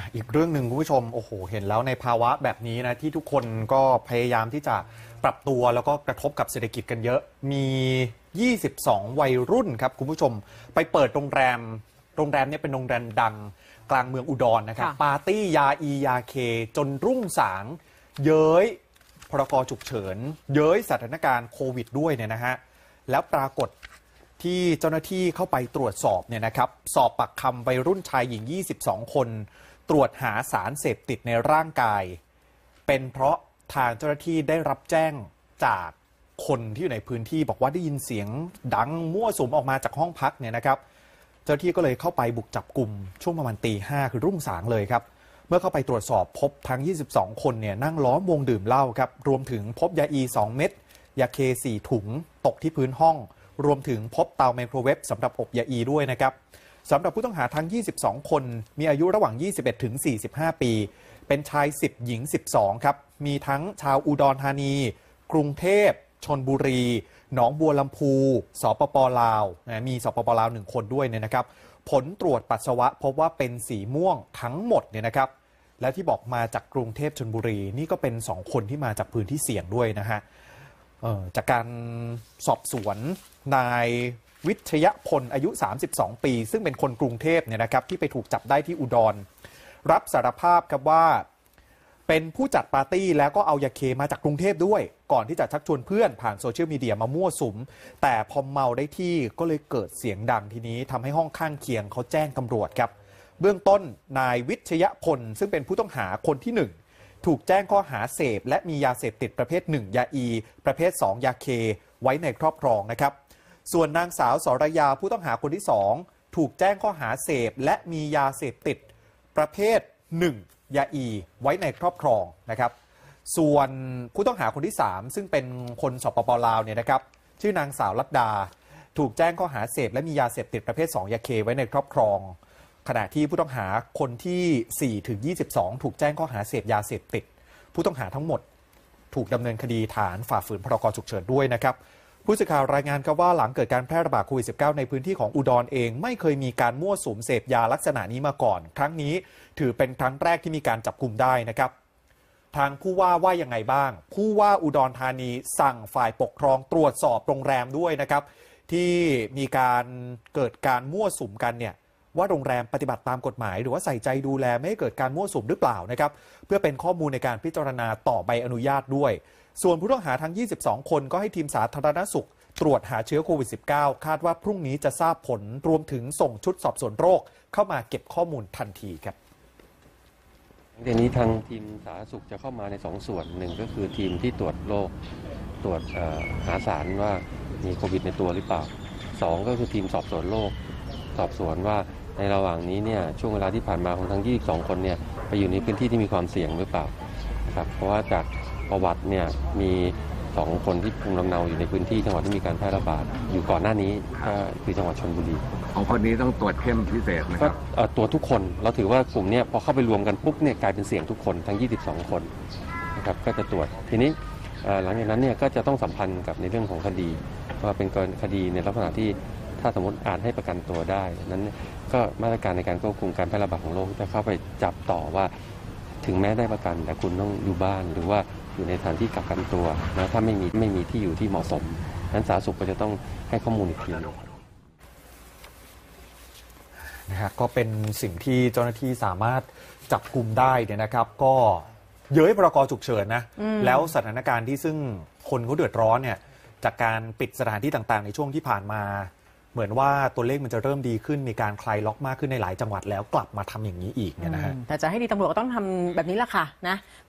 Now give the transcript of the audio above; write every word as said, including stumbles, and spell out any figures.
อีกเรื่องหนึ่งคุณผู้ชมโอ้โหเห็นแล้วในภาวะแบบนี้นะที่ทุกคนก็พยายามที่จะปรับตัวแล้วก็กระทบกับเศรษฐกิจกันเยอะมียี่สิบสองวัยรุ่นครับคุณผู้ชมไปเปิดโรงแรมโรงแรมนี้เป็นโรงแรมดังกลางเมืองอุดรนะครับปาร์ตี้ยาอียาเคจนรุ่งสางเย้ยพรกฉุกเฉินเย้ยสถานการณ์โควิดด้วยเนี่ยนะฮะแล้วปรากฏที่เจ้าหน้าที่เข้าไปตรวจสอบเนี่ยนะครับสอบปากคำวัยรุ่นชายหญิงยี่สิบสองคนตรวจหาสารเสพติดในร่างกายเป็นเพราะทางเจ้าหน้าที่ได้รับแจ้งจากคนที่อยู่ในพื้นที่บอกว่าได้ยินเสียงดังมั่วสุมออกมาจากห้องพักเนี่ยนะครับเจ้าหน้าที่ก็เลยเข้าไปบุกจับกลุ่มช่วงประมาณตีห้าคือรุ่งสางเลยครับเมื่อเข้าไปตรวจสอบพบทั้งยี่สิบสองคนเนี่ยนั่งล้อมวงดื่มเหล้าครับรวมถึงพบยาอีสองเม็ดยาเคสี่ถุงตกที่พื้นห้องรวมถึงพบเตาไมโครเวฟสำหรับอบยาอีด้วยนะครับสำหรับผู้ต้องหาทั้งยี่สิบสองคนมีอายุระหว่างยี่สิบเอ็ดถึงสี่สิบห้าปีเป็นชายสิบหญิงสิบสองครับมีทั้งชาวอุดรธานีกรุงเทพชลบุรีหนองบัวลำพูสปปลาวนะมีสปปลาวหนึ่งคนด้วยเนี่ยนะครับผลตรวจปัสสาวะพบว่าเป็นสีม่วงทั้งหมดเนี่ยนะครับและที่บอกมาจากกรุงเทพชลบุรีนี่ก็เป็นสองคนที่มาจากพื้นที่เสี่ยงด้วยนะฮะจากการสอบสวนนายวิทยพลอายุสามสิบสองปีซึ่งเป็นคนกรุงเทพเนี่ยนะครับที่ไปถูกจับได้ที่อุดรรับสารภาพครับว่าเป็นผู้จัดปาร์ตี้แล้วก็เอายาเคมาจากกรุงเทพด้วยก่อนที่จะชักชวนเพื่อนผ่านโซเชียลมีเดียมามั่วสุมแต่พอเมาได้ที่ก็เลยเกิดเสียงดังทีนี้ทำให้ห้องข้างเคียงเขาแจ้งตำรวจครับเบื้องต้นนายวิทยพลซึ่งเป็นผู้ต้องหาคนที่หนึ่งถูกแจ้งข้อหาเสพและมียาเสพติดประเภทหนึ่งยาอีประเภทสองยาเคไว้ในครอบครองนะครับส่วนนางสาวสรยาผู้ต้องหาคนที่สองถูกแจ้งข้อหาเสพและมียาเสพติดประเภทหนึ่งยาอีไว้ในครอบครองนะครับส่วนผู้ต้องหาคนที่สามซึ่งเป็นคนสปปลาวเนี่ยนะครับชื่อนางสาวลัดดาถูกแจ้งข้อหาเสพและมียาเสพติดประเภทสองยาเคไว้ในครอบครองขณะที่ผู้ต้องหาคนที่สี่ถึงยี่สิบสองถูกแจ้งข้อหาเสพยาเสพติดผู้ต้องหาทั้งหมดถูกดำเนินคดีฐานฝ่าฝืนพรกฉุกเฉินด้วยนะครับผู้สื่อข่าวรายงานครับว่าหลังเกิดการแพร่ระบาดโควิด สิบเก้า ในพื้นที่ของอุดรเองไม่เคยมีการมั่วสุมเสพยาลักษณะนี้มาก่อนครั้งนี้ถือเป็นครั้งแรกที่มีการจับกลุ่มได้นะครับทางผู้ว่าว่ายังไงบ้างผู้ว่าอุดรธานีสั่งฝ่ายปกครองตรวจสอบโรงแรมด้วยนะครับที่มีการเกิดการมั่วสุมกันเนี่ยว่าโรงแรมปฏิบัติตามกฎหมายหรือว่าใส่ใจดูแลไม่ให้เกิดการมั่วสุมหรือเปล่านะครับเพื่อเป็นข้อมูลในการพิจารณาต่อใบอนุญาตด้วยส่วนผู้ต้องหาทั้งยี่สิบสองคนก็ให้ทีมสาธารณสุขตรวจหาเชื้อโควิด สิบเก้า คาดว่าพรุ่งนี้จะทราบผลรวมถึงส่งชุดสอบสวนโรคเข้ามาเก็บข้อมูลทันทีครับเดี๋ยวนี้ทางทีมสาธารณสุขจะเข้ามาในสองส่วนหนึ่งก็คือทีมที่ตรวจโรคตรวจหาสารว่ามีโควิดในตัวหรือเปล่าสองก็คือทีมสอบสวนโรคสอบสวนว่าในระหว่างนี้เนี่ยช่วงเวลาที่ผ่านมาของทั้งยี่สิบสองคนเนี่ยไปอยู่ในพื้นที่ที่มีความเสี่ยงหรือเปล่านะครับเพราะว่าจากประวัติเนี่ยมีสองคนที่ภูมิลำเนาอยู่ในพื้นที่จังหวัดที่มีการแพร่ระบาดอยู่ก่อนหน้านี้ก็คือจังหวัดชลบุรีของคนนี้ต้องตรวจเข้มพิเศษไหมครับตัวทุกคนเราถือว่ากลุ่มนี้พอเข้าไปรวมกันปุ๊บเนี่ยกลายเป็นเสี่ยงทุกคนทั้งยี่สิบสองคนนะครับก็จะตรวจทีนี้หลังจากนั้นเนี่ยก็จะต้องสัมพันธ์กับในเรื่องของคดีว่าเป็นคดีในลักษณะที่ถ้าสมมติอาจให้ประกันตัวได้นั้นก็มาตรการในการควบคุมการแพร่ระบาดของโรคจะเข้าไปจับต่อว่าถึงแม้ได้ประกันแต่คุณต้องอยู่บ้านหรือว่าอยู่ในสถานที่กักกันตัวนะถ้าไม่มีไม่มีที่อยู่ที่เหมาะสมนั้นสาธารณสุขก็จะต้องให้ข้อมูลอีกทีนะฮะก็เป็นสิ่งที่เจ้าหน้าที่สามารถจับกลุ่มได้เนี่ยนะครับก็เย้ยพรกฉุกเฉินนะแล้วสถานการณ์ที่ซึ่งคนเขาเดือดร้อนเนี่ยจากการปิดสถานที่ต่างๆในช่วงที่ผ่านมาเหมือนว่าตัวเลขมันจะเริ่มดีขึ้นมีการคลายล็อกมากขึ้นในหลายจังหวัดแล้วกลับมาทำอย่างนี้อีกเนี่ยนะฮะแต่จะให้ดีตำรวจก็ต้องทำแบบนี้แหละค่ะนะ